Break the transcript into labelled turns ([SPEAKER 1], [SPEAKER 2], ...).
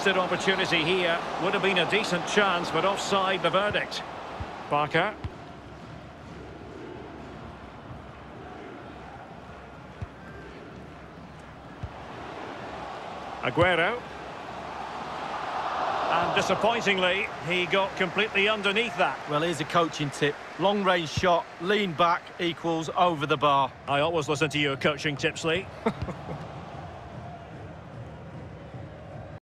[SPEAKER 1] wasted opportunity here. Would have been a decent chance, but offside the verdict. Barker. Aguero. And disappointingly, he got completely underneath that.
[SPEAKER 2] Well, here's a coaching tip. Long-range shot, lean back equals over the bar.
[SPEAKER 1] I always listen to your coaching tips, Lee.